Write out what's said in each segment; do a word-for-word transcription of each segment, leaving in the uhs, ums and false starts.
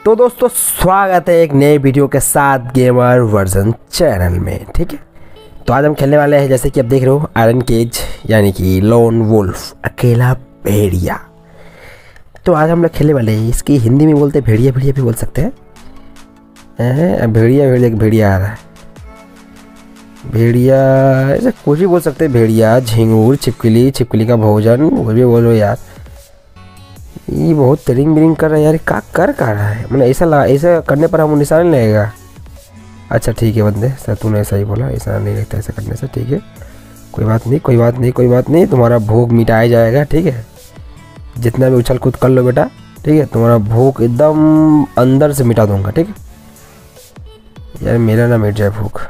तो दोस्तों स्वागत है एक नए वीडियो के साथ गेमर वर्जन चैनल में। ठीक है, तो आज हम खेलने वाले हैं, जैसे कि आप देख रहे हो, आयरन केज यानी कि लोन वुल्फ, अकेला भेड़िया। तो आज हम लोग खेलने वाले हैं, इसकी हिंदी में बोलते हैं भेड़िया, भेड़िया भी बोल सकते हैं। भेड़िया भेड़िया भेड़िया आ रहा है, भेड़िया ऐसे कुछ भी बोल सकते हैं। भेड़िया, झिंगूर, छिपकली, छिपकली का भोजन, वो भी बोलो यार। ये बहुत तरिंग बिरिंग कर रहा है यार, क्या कर कर रहा है? मतलब ऐसा लगा, ऐसा करने पर हम निशान नहीं लगेगा। अच्छा ठीक है बंदे, सर तूने ऐसा ही बोला, ऐसा नहीं लगता ऐसा करने से। ठीक है, कोई बात नहीं कोई बात नहीं कोई बात नहीं, तुम्हारा भूख मिटाया जाएगा। ठीक है, जितना भी उछल कूद कर लो बेटा, ठीक है, तुम्हारा भूख एकदम अंदर से मिटा दूंगा। ठीक है यार, मेरा ना मिट जाए भूख।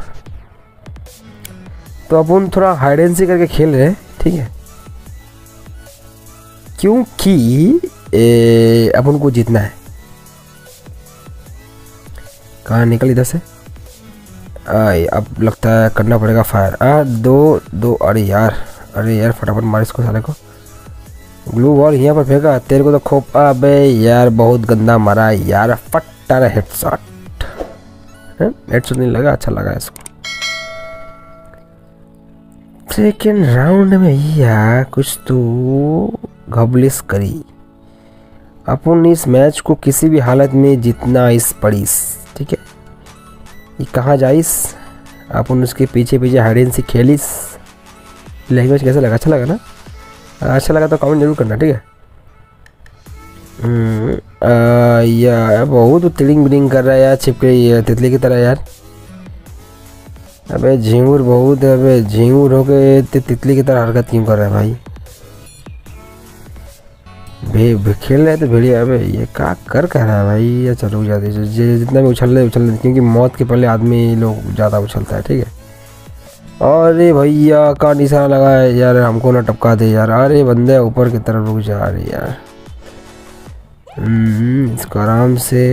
तो अपन थोड़ा हाइड एंड सीक करके खेल रहे हैं। ठीक है, क्योंकि अपन को जीतना है। कहाँ निकल इधर से? आई अब लगता है करना पड़ेगा फायर। आ दो दो अरे यार, अरे यार फटाफट मार इसको साले को। ग्लू बॉल यहाँ पर फेंका, तेरे को तो खोप। अबे यार बहुत गंदा मारा यार, फट आ रहा हेडशॉट। हेडशॉट नहीं लगा, अच्छा लगा इसको। सेकेंड राउंड में यार कुछ तो घबलिस करी। अपन इस मैच को किसी भी हालत में जीतना इस पड़ीस। ठीक है, ये कहाँ जाइस, अपन उसके पीछे पीछे हाइड एंड सीक खेलिस। लैंग्वेज कैसा लगा? अच्छा लगा ना? अच्छा लगा तो कमेंट जरूर करना। ठीक है, यार बहुत तिलिंग बिलिंग कर रहा है यार, छिपकली तितली की तरह यार। अबे झिंगुर बहुत, अबे झिंगुर होके तितली की तरह हरकत क्यों कर रहा है भाई? भे, भे खेल रहे थे भेड़िया। अबे ये क्या कर कह रहा है भाई? ये चलो जाते जितना भी उछल रहे उछल रहे, क्योंकि मौत के पहले आदमी लोग ज़्यादा उछलता है। ठीक है, अरे भैया का निशाना लगा है यार, हमको ना टपका दे यार। अरे बंदे ऊपर की तरफ रुक जा रही यार। इसको आराम से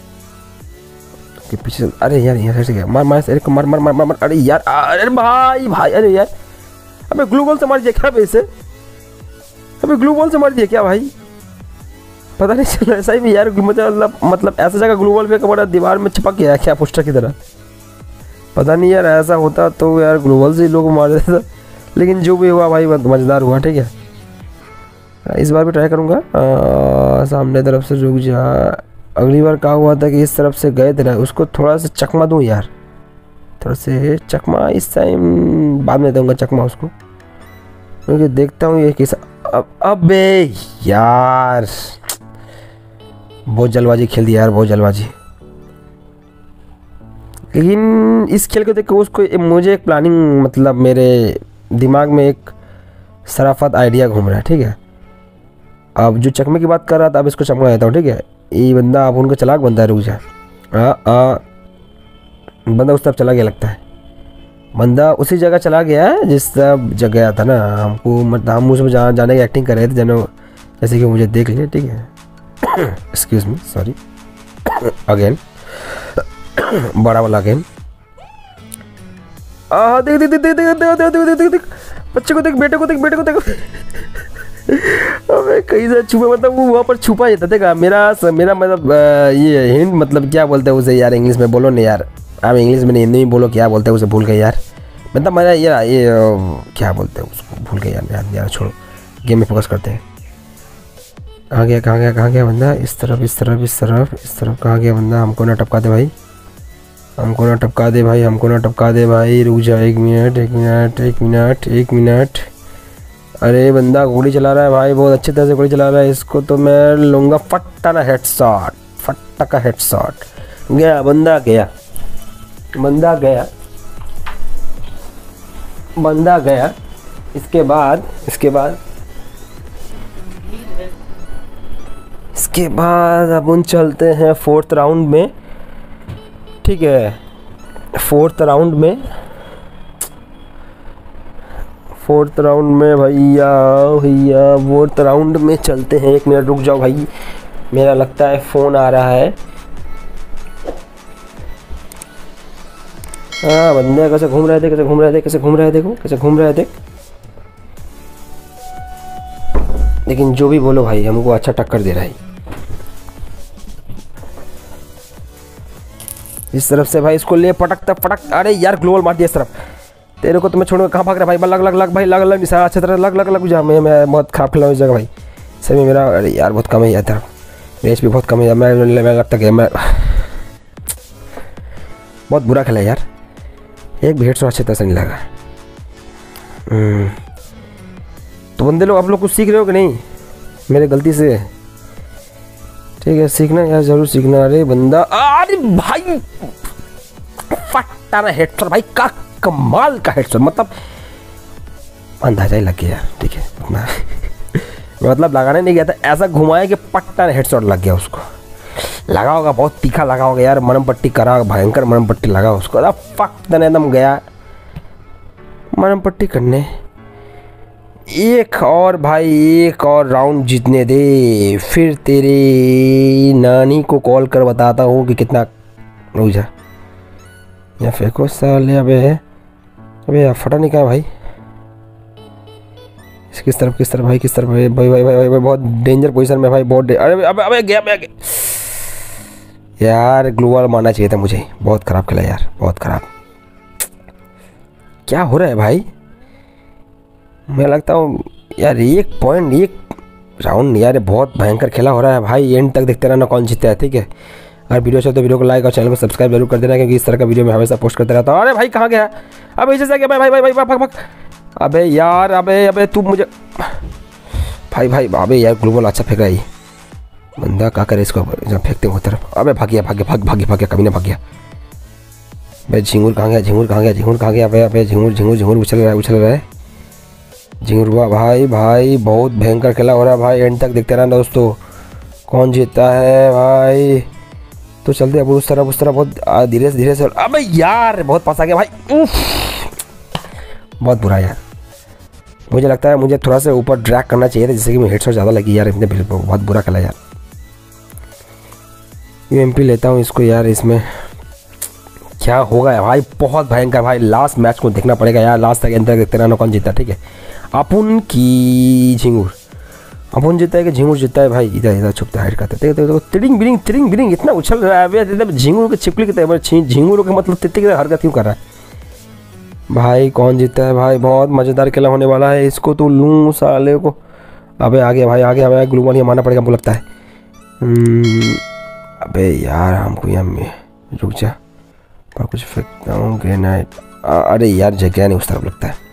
के पीछे। अरे यार यहाँ से गया, मार मार अरे मार मार मार मार मार। अरे यार, अरे भाई भाई, अरे यार अबे ग्लू बॉल से मार दिया क्या वैसे? अबे ग्लू बॉल से मार दिया क्या भाई? पता नहीं चला ऐसा ही यार, मतलब मतलब ऐसा जगह ग्लू बॉल पे कमरा दीवार में चिपक गया क्या पोस्टर की तरह? पता नहीं यार, ऐसा होता तो यार ग्लू बॉल से लोग मार देता। लेकिन जो भी हुआ भाई मज़ेदार हुआ। ठीक है, इस बार भी ट्राई करूँगा। सामने तरफ से रुक जा। अगली बार क्या हुआ था कि इस तरफ से गए थे ना, उसको थोड़ा सा चकमा दूँ यार, थोड़ा से चकमा। इस टाइम बाद में दूँगा चकमा उसको, क्योंकि देखता हूँ ये किस। अब अबे यार बहुत जल्दबाजी खेल दिया यार, बहुत जल्दबाजी। लेकिन इस खेल को देख के उसको मुझे एक प्लानिंग, मतलब मेरे दिमाग में एक सराफत आइडिया घूम रहा है। ठीक है, अब जो चकमे की बात कर रहा था, अब इसको चकमा देता हूँ। ठीक है, ये बंदा अब उनका चलाक बंदा है, रुक जा। आ, आ, बंदा उस तरफ चला गया लगता है। बंदा उसी जगह चला गया है जिस तरफ जगह गया था ना हमको, मतलब हम उसमें जा, जाने की एक्टिंग कर रहे थे जनो, जैसे कि मुझे देख लिया। ठीक है, एक्सक्यूज मी, सॉरी अगेन, बड़ा वाला अगेन। आ देख देख देख देख देख देख देख देख देख बच्चे को देख, बेटे को देख, बेटे को देख। अबे कहीं से छुपा, मतलब वो वहाँ पर छुपा जाता। देखा मेरा मेरा मतलब ये हिंट, मतलब क्या बोलते हैं उसे यार, इंग्लिश में बोलो नहीं यार। आप इंग्लिश में नहीं, हिंदी में बोलो, क्या बोलते हैं उसे, भूल गए यार। मतलब मेरा यार ये क्या बोलते हैं उसको, भूल गए यार। यार छोड़ो, गेम में फोकस करते हैं। कहाँ गया कहाँ गया कहाँ गया बंदा? इस तरफ इस तरफ इस तरफ इस तरफ कहाँ गया बंदा? हमको ना टपका दे भाई, हमको ना टपका दे भाई, हमको ना टपका दे भाई। रुक जा, एक मिनट एक मिनट एक मिनट एक मिनट। अरे बंदा गोली चला रहा है भाई, बहुत अच्छी तरह से गोली चला रहा है। इसको तो मैं लूँगा फट्टा ना हेडशॉट, फट्टा का हेडशॉट। गया बंदा, गया बंदा, गया बंदा, गया। इसके बाद इसके बाद इसके बाद अपन चलते हैं फोर्थ राउंड में। ठीक है, फोर्थ राउंड में फोर्थ राउंड में भैया भैया फोर्थ राउंड में चलते हैं। एक मिनट रुक जाओ भाई, मेरा लगता है फ़ोन आ रहा है। हाँ बंदे कैसे घूम रहे थे, कैसे घूम रहे थे, कैसे घूम रहे थे, देखो कैसे घूम रहे थे। लेकिन जो भी बोलो भाई, हमको अच्छा टक्कर दे रहा है। इस तरफ से भाई इसको ले पटकता पटक। अरे यार ग्लोबल मार दिया इस तरफ। तेरे को तो मैं छोड़ूंगा, कहाँ भाग रहा भाई? लग लग लग भाई, लग लग निशान अच्छी तरह लग लग लग जा। मैं मैं बहुत खराब खेला हूँ इस जगह भाई, सही में मेरा। अरे यार बहुत कम है यार तरफ, मेरा एच पी बहुत कम है यार। मैं मैं लगता है मैं बहुत बुरा खेला यार, एक भी हेड शॉट अच्छी तरह से नहीं लगा। तो बंदे लोग आप लोग कुछ सीख रहे हो कि नहीं मेरे गलती से? ठीक है सीखना यार, जरूर सीखना। अरे बंदा, अरे भाई फटा ना हेडशॉट भाई, का कमाल का हेडशॉट, मतलब अंदाजा ही लग गया यार। ठीक है उतना मतलब लगाने नहीं गया था, ऐसा घुमाया कि पट्टा हेडशॉट लग गया उसको। लगा होगा बहुत तीखा लगा होगा यार, मरम पट्टी करा, भयंकर मरम पट्टी लगा उसको। अरे फक एकदम गया मरम पट्टी करने। एक और भाई, एक और राउंड जीतने दे, फिर तेरी नानी को कॉल कर बताता हूँ कि कितना। रुक जा या फेंको साले। अबे अबे यार फटा नहीं कहा भाई, किस तरफ किस तरफ भाई, किस तरफ भाई? भाई भाई भाई, भाई, भाई बहुत डेंजर पोजीशन में भाई, बहुत। अरे अबे अबे गया मैं गया यार, ग्लोबल मारना चाहिए था मुझे। बहुत ख़राब खेला यार, बहुत ख़राब। क्या हो रहा है भाई? मैं लगता हूँ यार एक पॉइंट एक राउंड यार बहुत भयंकर खेला हो रहा है भाई। एंड तक देखते रहना कौन जीतता है। ठीक है, अगर वीडियो अच्छा तो वीडियो को लाइक और चैनल को सब्सक्राइब जरूर कर देना, क्योंकि इस तरह का वीडियो मैं हमेशा पोस्ट करता रहता हूँ। अरे भाई कहाँ गया? अब ऐसे से गया भाई भाई भाई भाई भाग भाग। अबे यार, अबे अबे तू मुझे भाई भाई अबे यार ग्लोबल अच्छा फेंक रहा है बंदा, क्या करे इसको फेंकते हो तरफ। अबे भाग गया भाग गया भाग भाग भाग गया, कभी ना भाग गया भाई। झिंगुर कहाँ गया? झिंगुर कहाँ गया? झिंगुर कहाँ गया? अबे अबे झिंगुर झिंगुर झिंगुर उछल रहा है उछल रहा है झिंगुर हुआ भाई। भाई बहुत भयंकर खेला हो रहा है भाई, एंड तक देखते रहना दोस्तों कौन जीतता है भाई। तो चलते अब उस तरफ उस तरफ बहुत धीरे से धीरे से। अबे यार बहुत पास आ गया भाई, उफ बहुत बुरा यार। मुझे लगता है मुझे थोड़ा सा ऊपर ड्रैग करना चाहिए था, जिससे कि मैं हेडशॉट ज़्यादा लगी यार। इतने बहुत बुरा खेला यार। यू एम पी लेता हूँ इसको यार। इसमें क्या होगा भाई? बहुत भयंकर भाई। लास्ट मैच को देखना पड़ेगा यार, लास्ट तक एंड तक देखते रहना कौन जीता। ठीक है, अपुन की झिंगुर, अपुन जीता है कि झिंगुर जीता है भाई? इधर इधर छुपता है करते देखो, तिरिंग बिरिंग तिरिंग बिरिंग इतना उछल रहा है झिंगुर के छिपकली की तरह। झिंगुर के मतलब तितली की हरकत क्यों कर रहा है भाई? कौन जीतता है भाई? बहुत मज़ेदार खेला होने वाला है। इसको तो लूँ साले को। अबे आ गया भाई, आ गया भाई। ग्लूबॉल ही मारना पड़ेगा हमको लगता है। अबे यार हमको यहाँ में रुक जा और कुछ फेंकता हूँ ग्रेनाइड। अरे यार जगह नहीं उस तरफ लगता है।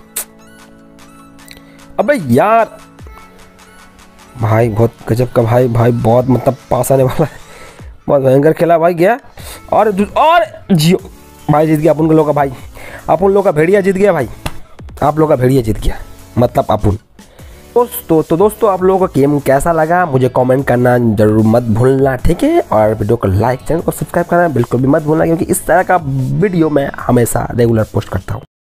अबे यार भाई बहुत गजब का भाई, भाई बहुत मतलब पास आने वाला है। बहुत भयंकर खेला भाई गया। और और जियो भाई जीत गया अपन लोग का भाई। अपन लोग का भेड़िया जीत गया भाई, आप लोग का भेड़िया जीत गया मतलब अपन। दोस्तों तो दोस्तों आप लोगों को गेम कैसा लगा मुझे कमेंट करना जरूर मत भूलना। ठीक है, और वीडियो को लाइक चैनल को सब्सक्राइब करना बिल्कुल भी मत भूलना, क्योंकि इस तरह का वीडियो मैं हमेशा रेगुलर पोस्ट करता हूँ।